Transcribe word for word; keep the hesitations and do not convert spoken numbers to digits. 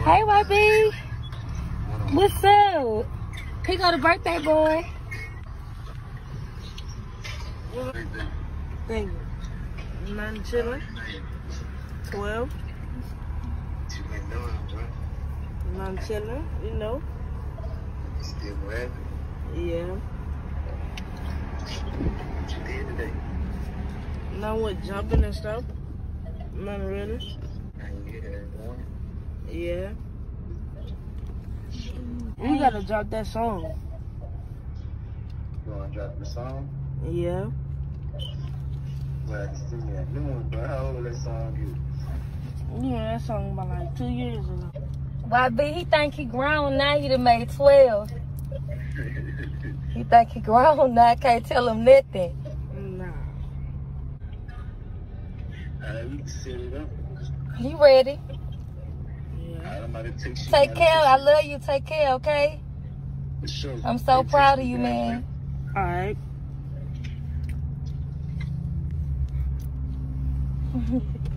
Hey, Y B. What's up? Here go the birthday boy. Thank you. Nothing chilling. twelve. Nothing chilling, you know. Still happy? Yeah. What you did today? Not with jumping and stuff. Nothing really. Yeah. We gotta drop that song. You wanna drop the song? Yeah. Well, I can still that new one, but how old that song is? You know that song about like two years ago. Y B, he think he grown now. He done made twelve. He think he grown now. I can't tell him nothing. Nah. Alright, we can set it up. You ready? Alright, I'm about to text you. Take care. I love you. Take care, okay? For sure. I'm so Hey, proud text of me you, back, man. Alright. Mm-hmm.